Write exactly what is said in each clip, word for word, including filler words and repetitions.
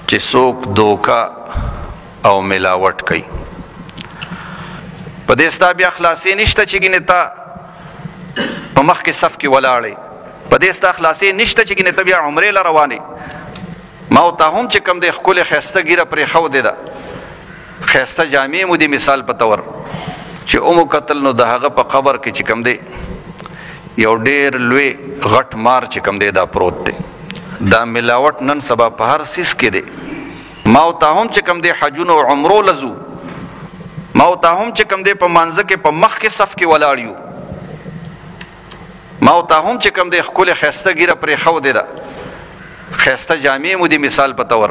چې څوک دوکا او ملاوټ کوي په دې ستا بیا خلاصې نشته چې ګینې تا په مخکې صف کې ولاړې په دې ستا خلاصې نشته چې ګینې ته بیا عمرې له روانې ما ورته هم چې کوم دی ښکلې ښایسته ږیره پرېښودې ده ښایسته جامې مو دي مثال په طور چې اومو کتل نو د هغه په قبر کې چې کوم دی یو ډېر لوی غټ مار چې کوم دی دا پروت دی دا ملاوټ نن سبا په هر سیس کې دی ما ورته هم چې کوم دی حجونو او عمرو لزو ما ورته هم چې کوم دی په مانځه کې په مخ کې صف کې ولاړ یو ما ورته هم چې کوم دی ښکلې ښایسته ږیره پرېښودې ده ښایسته جامې مو دي مثال په طور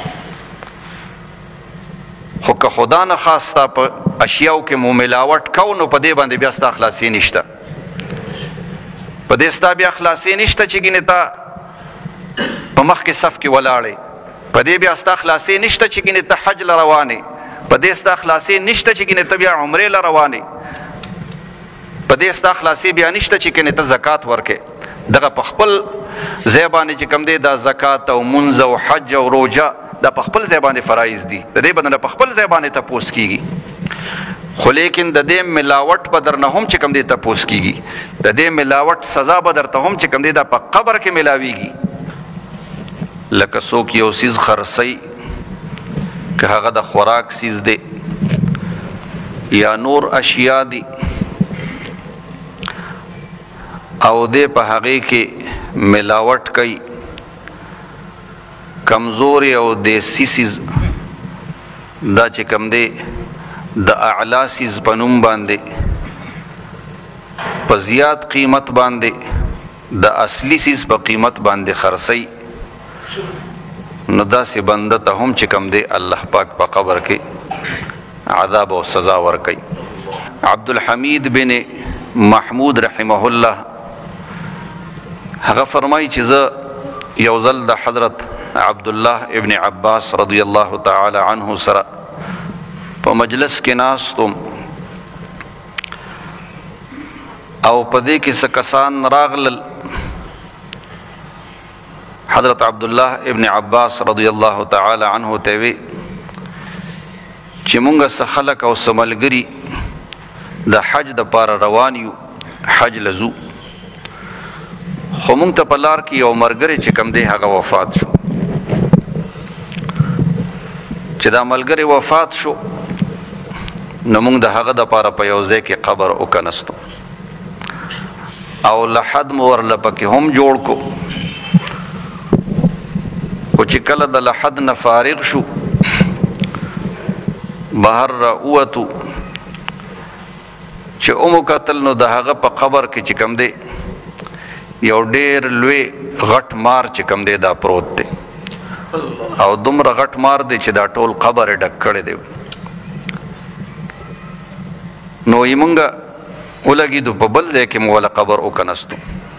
خو که خدا نه خاص ستا په اشیاو کې مو ملاوټ کو نو په دې باندې بیا ستا خلاصې نشته په دې ستا بیا خلاصې نشته چې ګینې تا په مخکې صف کې ولاړې په دې بیا ستا خلاصې نشته چې ګینې ته حج له روانې په دې ستا خلاصې نشته چې ګینې ته بیا عمرې له روانې په دې ستا خلاصې بیا نشته چې ګینې ته زکات ورکې دغه په خپل ځای باندې چې کوم دی دا زکات او منځ او حج او روژه دا په خپل ځای باندې فرایض دي د دې باندې په خپل ځای باندې تپوس کېږي خو لیکن د دې ملاوټ به درنه هم چې کوم دی تپوس کېږي د دې ملاوټ سزا به درته هم چې کوم دی دا په قبر کې ملاویږي لکه څوک یو سیز خرڅوي که هغه د خوراک سیز دی یا نور اشیا دي او دې په هغې کې ملاوټ کوي کمزوري او دیسی سیز دا چې کوم دی د اعلا سیز په نوم باندې په زیات قیمت باندې د اصلي سیز په قیمت باندې خرڅوي نو داسې بنده ته هم چې کوم دی الله پاک په قبر کې عذاب او سزا ورکوي عبدالحمید بن محمود رحمه الله هغه فرمایي چې زه یو ځل د حضرت عبدالله ابن عباس رضی الله تعالی عنه سره په مجلس کې ناستم او په دې کې څه کسان راغلل حضرت عبدالله ابن عباس رضی الله تعالی عنه ته وی چې مونږ څه خلک او څه ملګري د حج د پاره روان یو حج لزو خو مونږ ته په لار کې یو ملګری چې کوم دی هغه وفات شو چې دا ملګری وفات شو نو مونږ د هغه د پاره په یو ځای کې قبر وکنستو او لحد مو ورله پکې هم جوړ کو خو چې کله د لحد نه فارغ شو بهر راووتو چې اومو کتل نو د هغه په قبر کې چې کوم دی یو ډېر لوی غټ مار چې کوم دی دا پروت دی او دومره غټ مار دی چې دا ټول قبر یې ډک کړی دی نو یې مونږه ولګېدو په بل ځای کې مو وله قبر وکنستو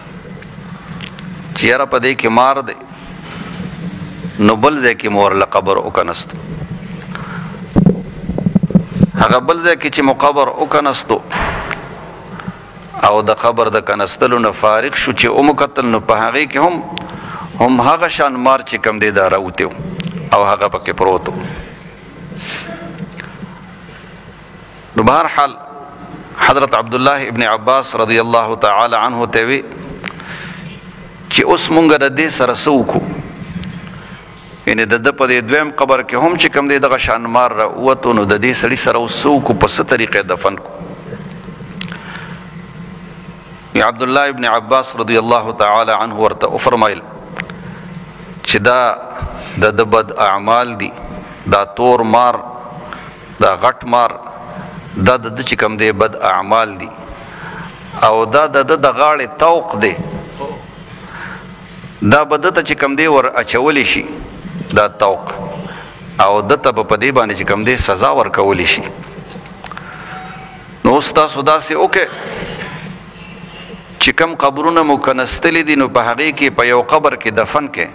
چې یاره په دې کې مار دی نو بل ځای کې مو ورله قبر وکنستو هغه بل ځای کې چې مو قبر وکنستو او د قبر د کنستلو نه فارغ شو چې اومو کتل نو په هغې کې هم هم هغه شان مار چې کوم دی دا راوتی او هغه پکې پروت نو بهرحال حضرت عبدالله ابن عباس رضی الله تعالی عنه ته وی چې اوس مونږ د دې سره څه وکړو یعنې د ده په دې دویم قبر کې هم چې کوم دی دغه شان مار راووتو نو د دې سړي سره اوس څه وکړو په څه طریقې دفن کړو یا عبدالله ابن عباس رضی الله تعالی عنه ورته وفرمایل چې دا د د بد اعمال دي دا تور مار دا غټ مار دا د چې کوم دی بد اعمال دي او دا د د غاړې توق دی دا به د ته چې کوم دی ور اچولی شي دا توق او د ته به په دې باندې چې کوم دی سزا ورکولی شي نو اوس تاسو داسې وکړئ چې کوم قبرونه مو کنستلي دي نو په هغې کې په یو قبر کې دفن کې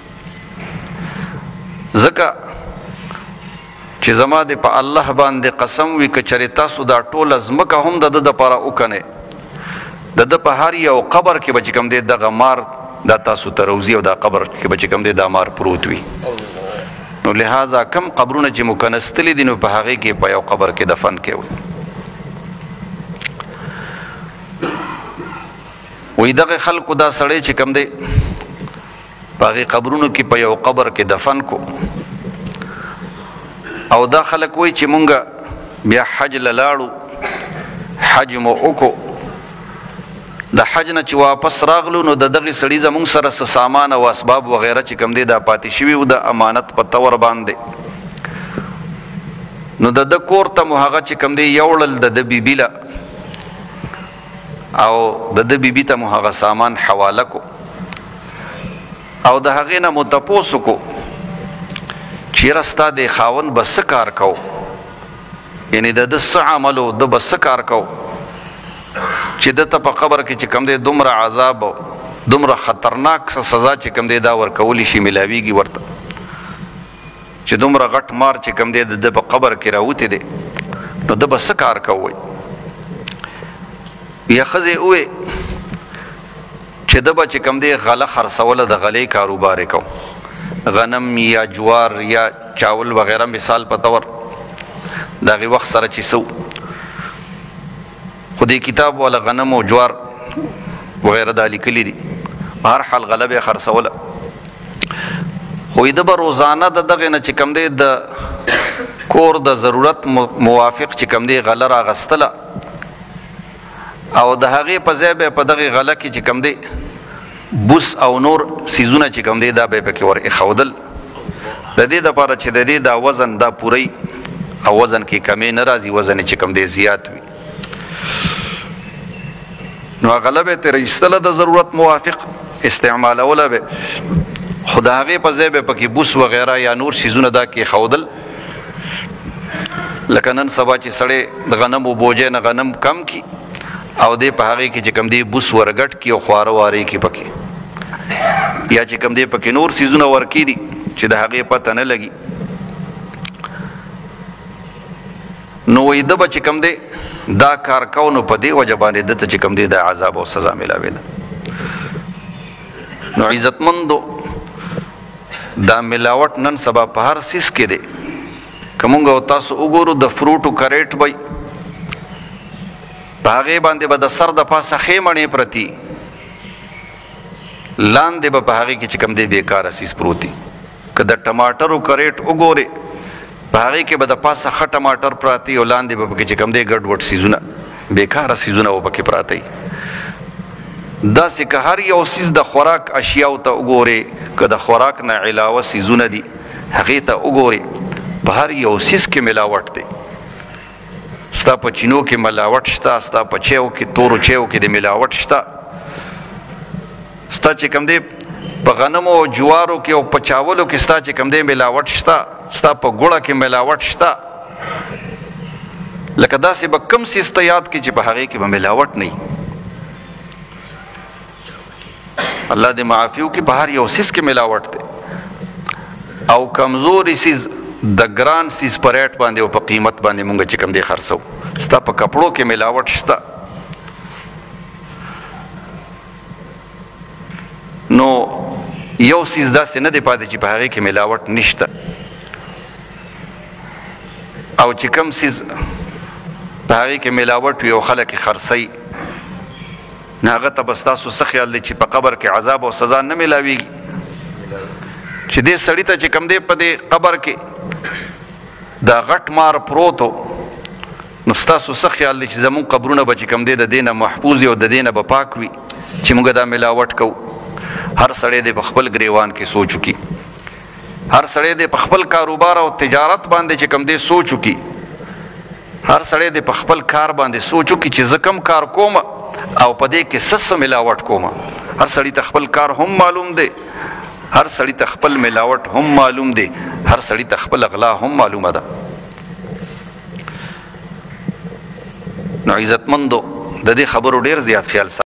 ځکه چې زما د په الله باندې قسم وي که چېرې تاسو دا ټوله ځمکه هم د ده دپاره وکنئ د ده په هر یو قبر کې به چې کوم دی دغه مار دا تاسو ته روزي او دا قبر کې به چې کوم دی دا مار پروت وي نو لہذا کم قبرونه چې مکنستلی دي نو په هغې کې په یو قبر کې دفن کوي. وی دغه خلکو دا سړی چې کم دی په هغې قبرونو کې په یو قبر کې دفن کو او دا خلک وایي چې مونږ بیا حج له لاړو حج مو وکړو د حج نه چې واپس راغلو نو د دغې سړي زمونږ سره څه سامان او اسباب وغیره چې کم دی دا پاتې شوي وو د امانت په طور باندې نو د ده کور ته مو هغه چې کم دی یوړل د ده بیبي له او د ده بیبي ته مو هغه سامان حواله کو او د هغې نه مو تپوس وکړو چیرې ستا د خاوند به څه کار کو یعنې د ده څه عمل و ده به څه کار کو چې ده ته په قبر کې چې کم دی دومره عذاب او دومره خطرناک سزا چې کم دی دا ورکولی شي میلاویږي ورته چې دومره غټ مار چې کم دی د ده په قبر کې راوتی دی نو ده به څه کار کوئ. یا ښځې ووې چې ده به چې کم دی غله خرڅوله د غلې کاروبار یې کو غنم یا جوار یا چاول وغیره مثال په طور د هغې وخت سره چې څه خو دې کتاب والا غنم او جوار وغیره دا لیکلي دي په هر حال غله به یې خرڅوله خو ده به روزانه د دغې نه چې کم دی د کور د ضرورت موافق چې کم دی غله راغستله او د هغې په ځای به یې په دغې غله کې چې کم دی بوس او نور سیزونه چې کم دی دا به یې پکې ور ایښودل د دې دپاره چې د دې دا وزن دا پوری او وزن کې کمی نه راځي وزن چې کم دی زیات وي نو غله به یې ترې ایستله د ضرورت موافق استعمالوله به خو د هغې په ځای به یې پکې بوس وغیره یا نور سیزونه دا کې ایښودل لکه نن سبا چې سړی د غنمو بوجۍ نه غنم کم کي او دی په هغې کې چې کم دی بوس ورګټ کي او خواره وارې کي پکې یا چې کم دی پکې نور سیزونه ورکي دي چې د هغې پته نه لګي نو وایي ده به چې کم دی دا کار کو نو په دې وجه باندې ده ته چې کم دی د عذاب او سزا میلاوېده. نو عزتمندو دا ملاوټ نن سبا په هر څیز کې دی که مونږ او تاسو وګورو د فروټو کریټ به په هغې باندې به د سر د پاسه ښې مڼې پرتي لاندې به په هغې کې چې کم دی بېکاره څیز پروت دي که د ټماټرو کریټ وګورې په هغې کې به د پاسه ښه ټماټر پراته او لاندې به پکې چې کم دی ګډوډ څیزونه بېکاره څیزونه به پکې پراته وي داسې که هر یو څیز د خوراک اشیاو ته وګورې که د خوراک نه علاوه څیزونه دي هغې ته وګورې په هر یو څیز کې ملاوټ دی ستا په چینو کې ملاوټ شته ستا په چیو کې تورو چیو کې د ملاوټ شته ستا چې کم دی په غنمو او جوارو کې او په چاولو کې ستا چې کم دی ملاوټ شته ستا په ګوړه کې ملاوټ شته لکه داسې به کم څیز ته یاد کړي چې په هغې کې به ملاوټ نه وي الله دې معافي وکړي په هر یو څیز کې ملاوټ دی او کمزوري څیز د ګران سیز په ریټ باندې او په قیمت باندې مونږ چې کم دی خرڅو ستا په کپړو کې ملاوټ شته نو یو سیز داسې نه دی پاتې چې په هغې کې ملاوټ نشته او چې کم سیز په هغې کې ملاوټ وي او خلک یې خرڅوي نو هغه ته به ستاسو څه خیال دی چې په قبر کې عذاب او سزا نه ملاویږي چې دې سړي ته چې کم دی په دې قبر کې دا غټ مار پروتو نو ستاسو څه خیال دی چې زمونږ قبرونه به چې کم دی د دې نه محفوظ وي او د دې نه به پاک وي چې موږ دا ملاوټ کوو هر سړی دی په خپل ګریوان کې سوچ وکړي هر سړی دی په خپل کاروبار او تجارت باندې چې کم دی سوچ وکړي هر سړی دی په خپل کار باندې سوچ وکړي چې زه کم کار کوم او په دې کې څه څه ملاوټ کوم هر سړی ته خپل کار هم معلوم دی هر سړی ته خپل ملاوټ هم معلوم دی هر سړی ته خپل غلا هم معلومه ده نو عزتمندو د دې خبرو ډیر زیات خیال